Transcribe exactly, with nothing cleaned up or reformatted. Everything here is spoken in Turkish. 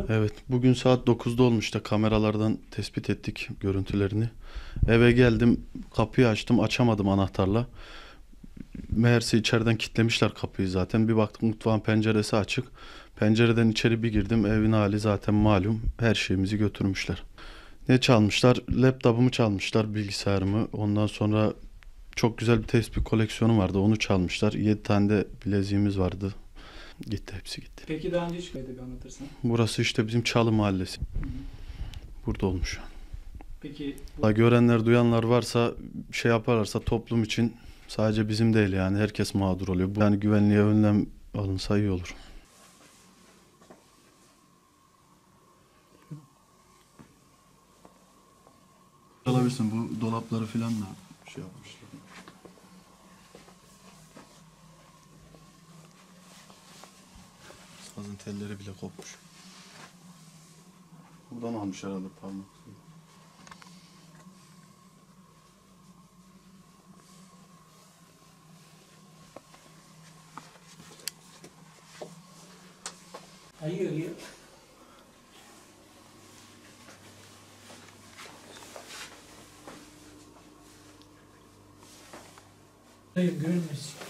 Evet, bugün saat dokuzda olmuş da kameralardan tespit ettik görüntülerini. Eve geldim, kapıyı açtım, açamadım anahtarla. Meğerse içeriden kilitlemişler kapıyı zaten. Bir baktık mutfağın penceresi açık. Pencereden içeri bir girdim, evin hali zaten malum. Her şeyimizi götürmüşler. Ne çalmışlar? Laptopumu çalmışlar, bilgisayarımı. Ondan sonra çok güzel bir tespih koleksiyonum vardı, onu çalmışlar. Yedi tane de bileziğimiz vardı. Gitti, hepsi gitti. Peki daha önce hiç bir anlatırsan? Burası işte bizim Çalı Mahallesi. Hı hı. Burada olmuş. Peki Valla görenler, duyanlar varsa, şey yaparlarsa toplum için, sadece bizim değil yani, herkes mağdur oluyor. Bu yani güvenliğe önlem alınsa iyi olur. Alabilirsin, bu dolapları filan da şey yapmışlar. Sazın telleri bile kopmuş. Buradan almış herhalde parmak. ayı arıyor. Hayır görünmez.